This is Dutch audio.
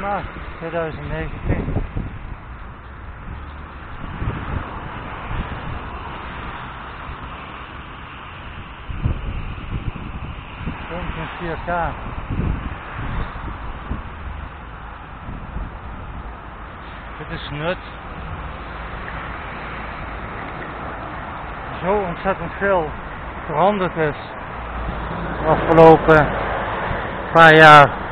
8, 2019. Filmpje in 4K. Dit is nut. Zo ontzettend veel veranderd is de afgelopen paar jaar.